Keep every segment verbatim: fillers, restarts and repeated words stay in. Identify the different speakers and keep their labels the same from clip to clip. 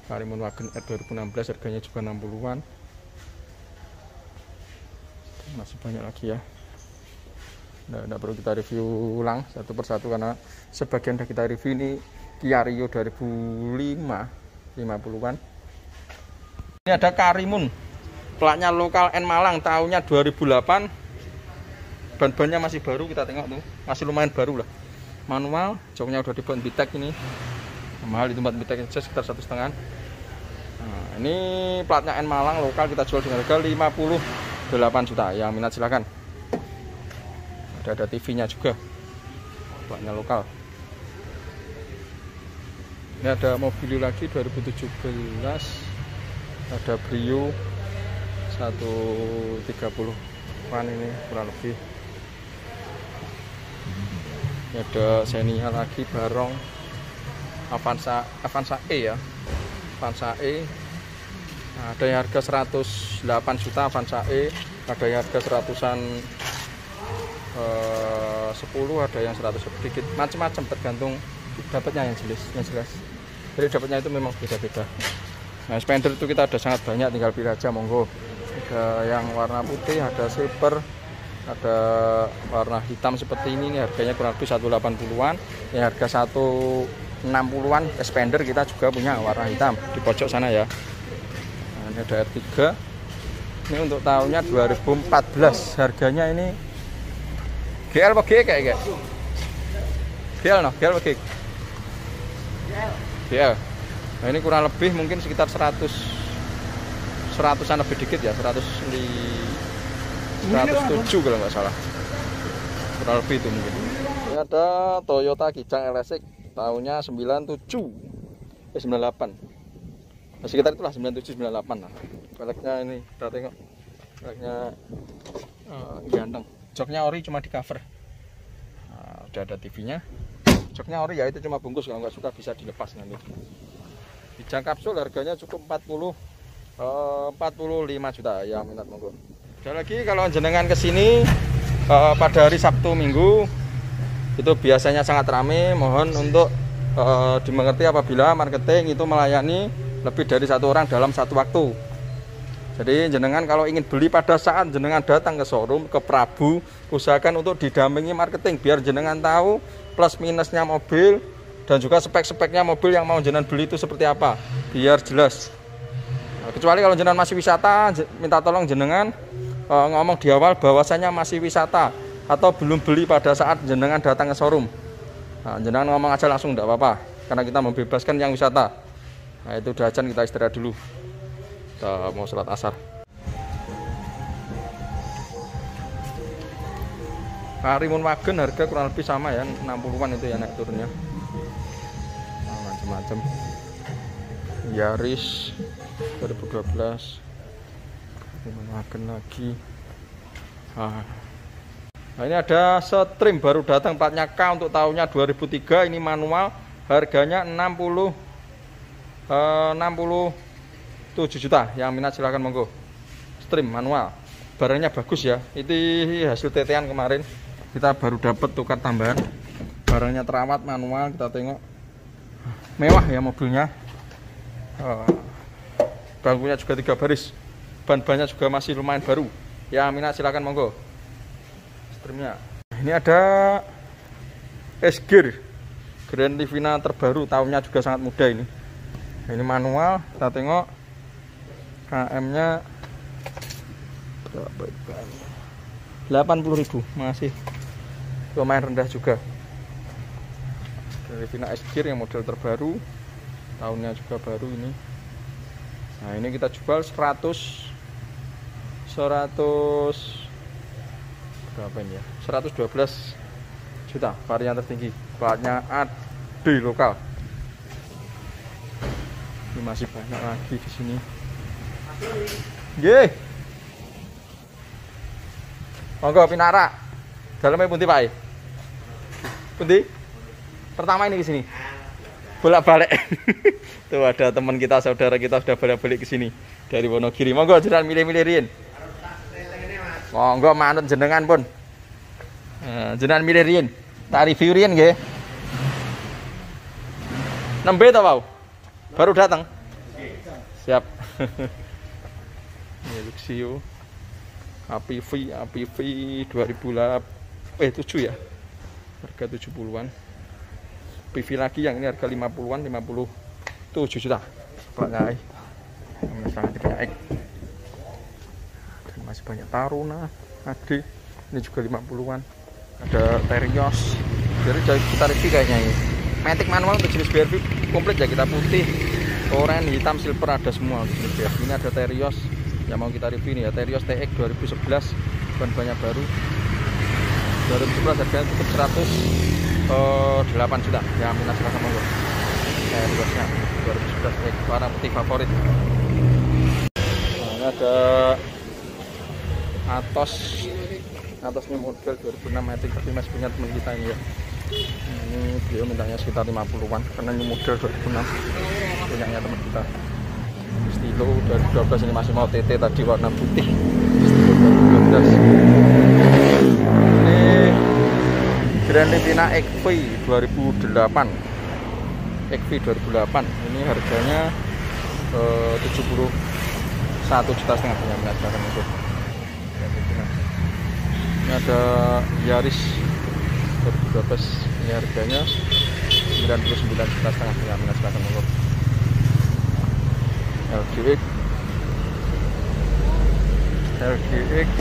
Speaker 1: Karimun Wagen R dua ribu enam belas harganya juga enam puluhan. Masih banyak lagi ya. Nah, tidak perlu kita review ulang satu persatu karena sebagian sudah kita review. Ini Kia Rio dua ribu lima, lima puluhan. Ini ada Karimun, platnya lokal N Malang, tahunnya dua ribu delapan. Ban-bannya masih baru, kita tengok tuh, masih lumayan baru lah. Manual, joknya udah dibuat bitek ini. Mahal itu buat bitek aja sekitar satu setengah. Nah, ini platnya N Malang lokal, kita jual dengan harga lima puluh delapan juta. Yang minat silahkan. Ada ada T V-nya juga, platnya lokal. Ini ada mobil lagi dua ribu tujuh belas, ada Brio seratus tiga puluh an ini kurang lebih. Ini ada Xenia lagi, Barong, Avanza, Avanza E ya, Avanza E. Nah, ada yang harga seratus delapan juta Avanza E, ada yang harga seratusan eh, sepuluh, ada yang seratus sedikit, macam-macam tergantung dapatnya yang jelas, yang jelas. Jadi dapatnya itu memang beda-beda. Nah, Spender itu kita ada sangat banyak, tinggal pilih aja, monggo. Ada yang warna putih, ada silver, ada warna hitam seperti ini, ini harganya kurang lebih seratus delapan puluhan. Yang harga seratus enam puluhan Spender kita juga punya warna hitam di pojok sana ya. Nah, ini ada R tiga. Ini untuk tahunnya dua ribu empat belas. Harganya ini G L apa G kayak kayak? G L no, G L apa G? G L. Nah, ini kurang lebih mungkin sekitar seratus seratusan lebih dikit ya, seratus tujuh kalau nggak salah. Kurang lebih itu mungkin. Ini ada Toyota Kijang L S X tahunnya sembilan tujuh eh sembilan delapan. Nah, sekitar itulah sembilan tujuh sembilan delapan lah. Velgnya ini kita tengok. Velgnya uh, ganteng. Joknya ori cuma di cover. Nah, udah ada T V-nya. Joknya ori ya, itu cuma bungkus, kalau nggak suka bisa dilepas nanti. Kijang kapsul harganya cukup empat puluh, empat puluh lima juta, yang minat monggo. Ada lagi kalau jenengan kesini uh, pada hari Sabtu Minggu itu biasanya sangat ramai. Mohon untuk uh, dimengerti apabila marketing itu melayani lebih dari satu orang dalam satu waktu. Jadi jenengan kalau ingin beli pada saat jenengan datang ke showroom, ke Prabu, usahakan untuk didampingi marketing biar jenengan tahu plus minusnya mobil dan juga spek-speknya mobil yang mau jenengan beli itu seperti apa, biar jelas. Nah, kecuali kalau jenengan masih wisata, minta tolong jenengan e, ngomong di awal bahwasanya masih wisata atau belum beli pada saat jenengan datang ke showroom. Nah, jenengan ngomong aja langsung, tidak apa-apa, karena kita membebaskan yang wisata. Nah, itu udah ajan, kita istirahat dulu. Kita mau sholat asar. Karimun Wagen harga kurang lebih sama ya, enam puluhan itu ya naik turunnya. Nah, macam-macam. Yaris dua ribu dua belas. Karimun Wagen lagi. Nah, nah ini ada Stream baru datang, platnya K untuk tahunnya dua ribu tiga, ini manual, harganya enam puluh tujuh juta. Yang minat silahkan monggo. Stream manual, barangnya bagus ya, itu hasil T T-an kemarin, kita baru dapat tukar tambahan, barangnya terawat, manual. Kita tengok mewah ya mobilnya. Bangkunya juga tiga baris, ban-bannya juga masih lumayan baru. Yang minat silahkan monggo. Streamnya ini ada S-Gear Grand Livina terbaru, tahunnya juga sangat muda ini. Ini manual, kita tengok K M-nya delapan puluh ribu, masih lumayan rendah juga. Dari Vina S-Gear yang model terbaru, tahunnya juga baru ini. Nah, ini kita jual seratus berapa ini ya, seratus dua belas juta, varian tertinggi, platnya A D lokal. Ini masih banyak lagi di sini. Nggih. Monggo pinara. Dalamnya pundi, Pak? Pundi? Pertama ini ke sini. Bolak-balik. Tuh ada teman kita, saudara kita sudah bolak-balik ke sini dari Wonogiri. Monggo jenengan milih-milih riyen. Monggo manut jenengan pun. Nah, jenengan milih riyen. Tak review riyen nggih. Nembe to, Pak? Baru datang. siap. Ini Luxio A P V A P V dua ribu delapan eh tujuh ya, harga tujuh puluhan. P V lagi yang ini harga lima puluhan, lima puluh tujuh juta. Pakai sangat tipe X. Dan masih banyak Taruna A D, ini juga lima puluhan. Ada Terios, jadi kita review kayaknya ini Matic manual untuk jenis B R V komplit ya, kita putih, oranye, hitam, silver ada semua untuk jenis B R V. Ini ada Terios yang mau kita review ini ya, Terios T X dua ribu sebelas, bahan-bahannya baru dua ribu sebelas, harganya cukup seratus delapan juta ya, minat silahkan monggo. Teriosnya dua ribu sebelas T X warna putih favorit. Nah, ini ada Atos, Atos ini model dua ribu enam Matic, tapi masih punya teman kita ini ya. Ini beliau mintanya sekitar lima puluhan karena ini model dua ribu enam punyanya teman kita. Stilo dua ribu dua belas ini masih mau T T tadi warna putih. Stilo dua ribu dua belas. Ini Grand Livina X V dua ribu delapan. X V dua ribu delapan. Ini harganya eh, tujuh puluh satu juta setengah punya minat barang itu. Ini ada Yaris dua ribu dua belas. Ini harganya sembilan puluh sembilan juta setengah punya minat barang itu. L G X L G X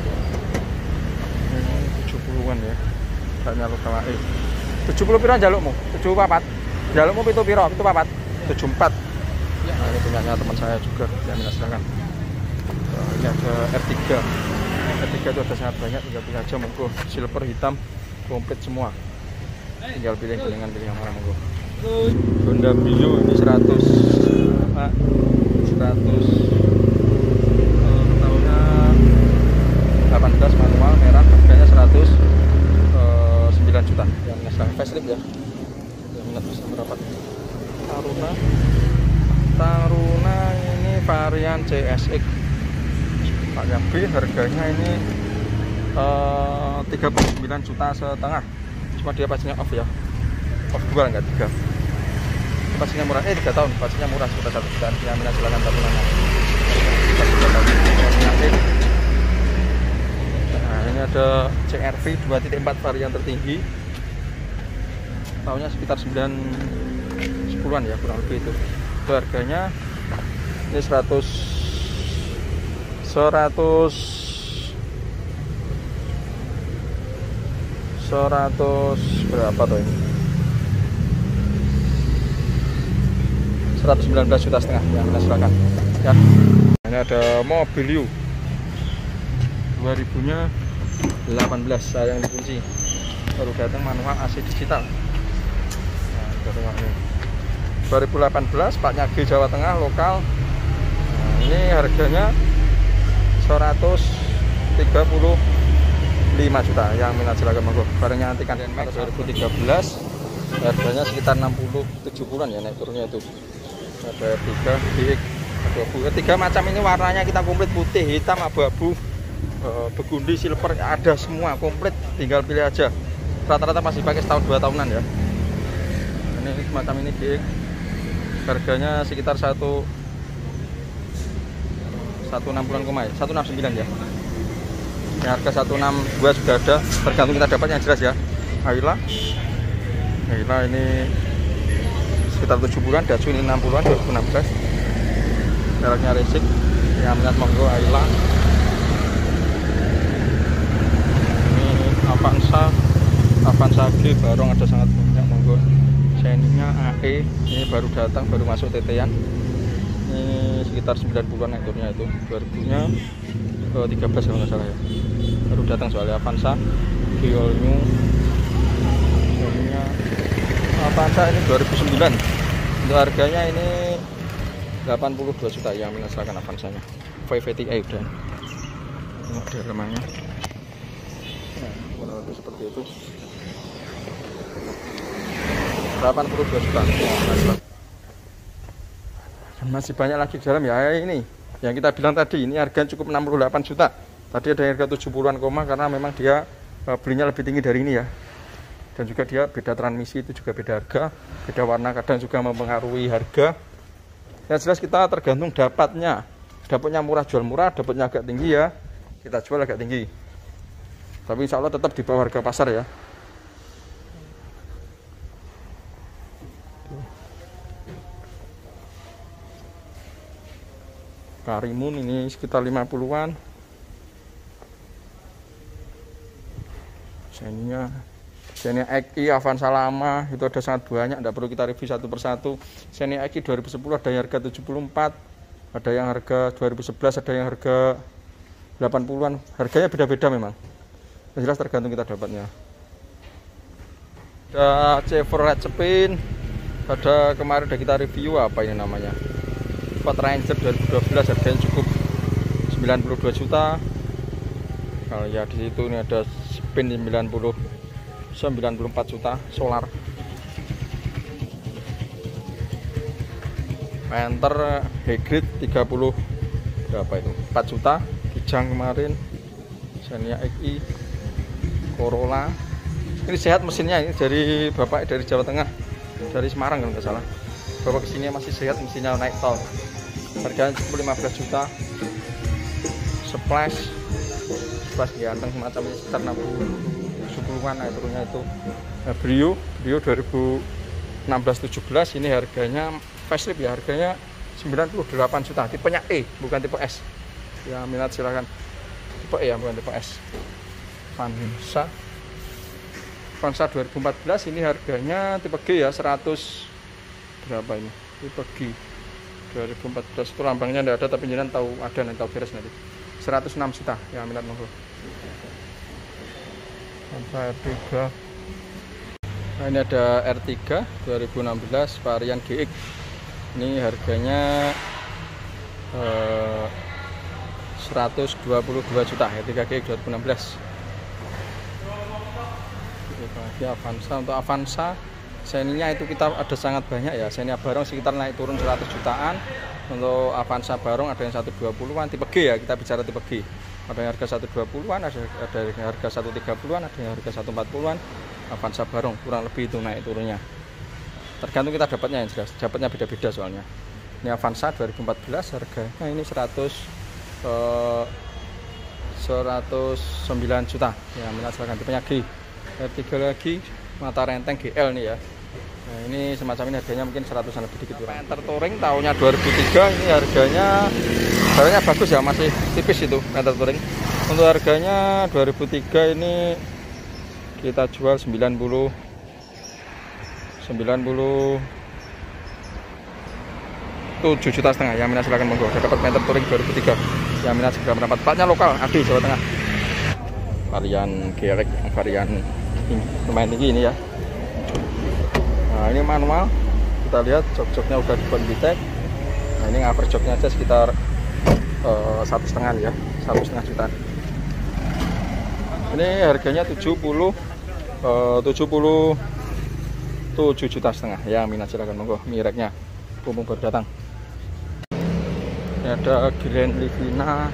Speaker 1: ini tujuh puluhan ya, kayaknya lokal A E. tujuh puluh piro jalukmu? tujuh puluh empat. Jalukmu itu piro? Itu empat. tujuh puluh empat. Nah, ini punyanya teman saya juga, yang minat silakan. Nah, ini ada R tiga. R tiga itu ada sangat banyak, tinggal pilih aja monggo. Silver, hitam, komplit semua. Tinggal pilih dengan pilih yang mana monggo. Honda Brio ini seratus Pak. seratus uh, tahunnya delapan belas manual merah, harganya seratus sembilan juta yang sedang facelift ya, yang minat bisa merapat. Taruna Taruna ini varian C S X paknya B, harganya ini uh, tiga puluh sembilan juta setengah, cuma dia pastinya off ya, off dua enggak tiga. Pastinya murah, eh tiga tahun, pastinya murah sekitar satu jutaan. Yang minat silakan Tarunanya. Nah, ini ada C R V dua titik empat varian tertinggi. Tahunnya sekitar sembilan sepuluhan ya, kurang lebih itu. Itu harganya ini seratus seratus seratus berapa tuh ini? seratus sembilan belas juta setengah yang kita silakan ya. Ini ada Mobilio dua ribu delapan belas, saya yang dikunci, baru datang manual A C digital. Nah, dua ribu delapan belas paknya G Jawa Tengah lokal. Nah, ini harganya seratus tiga puluh lima juta yang minat silakan monggo. Barangnya nanti kan dua ribu tiga belas harganya sekitar enam puluh tujuh puluhan ya, naik turunnya itu. Ada tiga D X abu-abu, tiga macam ini warnanya kita komplit, putih, hitam, abu-abu, e, begundi, silver, ada semua komplit, tinggal pilih aja. Rata-rata masih pakai setahun dua tahunan ya. Ini macam ini D X, harganya sekitar satu satu enam bulan koma satu enam sembilan ya. Ini harga satu enam dua juga ada, tergantung kita dapat yang jelas ya. Ayla, Ayla ini sekitar tujuh bulan, Datsun ini enam puluhan dua ribu enam belas. Mereknya Racing, yang minat monggo Ayla. Ini Avanza, Avanza G Barong ada sangat banyak monggo. Xenia A E ini baru datang, baru masuk T T-an. Ini sekitar sembilan puluhan ektornya itu, dua ribu-nya ke tiga belas kalau nggak salah ya. Baru datang soalnya Avanza G All New. Xenia Avanza ini dua ribu sembilan. Untuk harganya ini delapan puluh dua juta yang minat silakan Avanzanya. lima V T I udah. Ini model lemahnya. Nah, kurang lebih seperti itu. delapan puluh dua juta. Dan masih banyak lagi di dalam ya ini. Yang kita bilang tadi ini harga cukup enam puluh delapan juta. Tadi ada harga tujuh puluhan koma karena memang dia belinya lebih tinggi dari ini ya. Dan juga dia beda transmisi, itu juga beda harga, beda warna, kadang juga mempengaruhi harga. Yang jelas kita tergantung dapatnya. Dapatnya murah jual murah, dapatnya agak tinggi ya kita jual agak tinggi. Tapi insya Allah tetap di bawah harga pasar ya. Karimun ini sekitar lima puluhan. Seninya Xenia X I Avanza lama itu ada sangat banyak, tidak perlu kita review satu persatu. Xenia X I dua ribu sepuluh ada yang harga tujuh puluh empat, ada yang harga dua ribu sebelas, ada yang harga delapan puluhan. Harganya beda-beda memang. Yang jelas tergantung kita dapatnya. Ada Chevrolet Spin, ada kemarin udah kita review apa ini namanya, Ford Ranger dua ribu dua belas, harganya cukup sembilan puluh dua juta. Kalau ya di situ ini ada Spin sembilan puluh empat juta solar. Panther hybrid tiga puluh berapa itu? empat juta. Kijang kemarin. Xenia X I, Corolla. Ini sehat mesinnya, ini dari bapak dari Jawa Tengah, dari Semarang kalau nggak salah. Bawa kesini masih sehat, mesinnya naik tol. Harganya cukup lima belas juta. Splash Splash ganteng semacamnya sekitar enam puluh sepuluhan, nah turunnya itu. Nah, Brio Brio dua ribu enam belas tujuh belas ini harganya facelift ya, harganya sembilan puluh delapan juta. Tipenya E bukan tipe S ya, minat silakan. Tipe E ya, bukan tipe S. Avanza Avanza dua ribu empat belas ini harganya tipe G ya, seratus berapa ini, tipe G dua ribu empat belas. Itu lambangnya tidak ada tapi jangan tahu ada, nanti tahu beres nanti. Seratus enam juta ya, minat monggo. R tiga. Nah, ini ada R tiga dua ribu enam belas varian G X. Ini harganya eh, seratus dua puluh dua juta, R tiga G X dua ribu enam belas. Ini Avanza. Untuk Avanza Xenia itu kita ada sangat banyak ya. Xenia Barong sekitar naik turun seratus jutaan. Untuk Avanza Barong ada yang seratus dua puluhan, tipe G ya, kita bicara tipe G. Ada yang harga seratus dua puluhan, ada, ada yang harga seratus tiga puluhan, ada yang harga seratus empat puluhan. Avanza Barong kurang lebih itu naik turunnya. Tergantung kita dapatnya yang jelas. Dapatnya beda-beda soalnya. Ini Avanza dua ribu empat belas harganya ini seratus eh, seratus sembilan juta. Ya, minat silakan, tipenya G. R tiga lagi mata renteng G L nih ya. Nah, ini semacam ini harganya mungkin seratusan lebih dikit. Panther Touring tahunnya dua ribu tiga, ini harganya harganya bagus ya, masih tipis itu Panther Touring. Untuk harganya dua ribu tiga ini kita jual sembilan puluh tujuh juta setengah. Yang minat silakan monggo. Dapat Panther Touring dua ribu tiga. Yang minat segera merapat. Platnya lokal, Adi Jawa Tengah. Varian G R X, varian lumayan tinggi ini ya. Nah, ini manual, kita lihat jok-joknya udah dibuat Bitek. Nah, ini cover joknya aja sekitar satu setengah ya, satu setengah jutaan. Ini harganya tujuh puluh tujuh juta setengah. Ya, minat silakan monggo. Mireknya mumpung baru datang. Ini ada Grand Livina.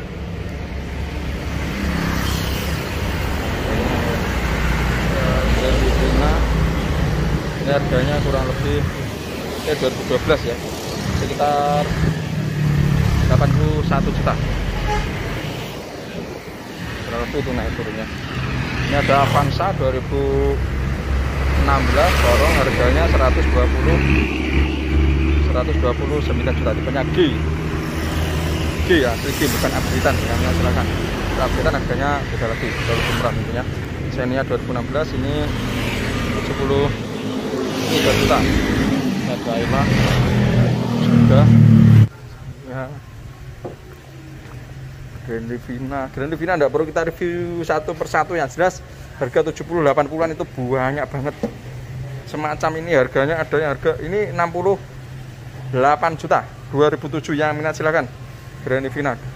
Speaker 1: Grand Livina. Ini harganya kurang lebih eh dua ribu dua belas ya, sekitar delapan puluh satu juta. Kurang lebih itu naik turunnya. Ini ada Avanza dua ribu enam belas Barong, harganya seratus dua puluh sembilan juta. Tipenya G. G ya, G bukan updatean ya, silakan. Updatean harganya beda lagi, jauh lebih murah tentunya. Xenia dua ribu enam belas ini tujuh puluh tiga juta. Ada Ayla juga ya. Grand Livina, Grand Livina tidak perlu kita review satu persatu, yang jelas harga tujuh puluh delapan puluhan itu banyak banget. Semacam ini harganya ada yang harga ini enam puluh delapan juta dua ribu tujuh. Yang minat silakan. Grand Livina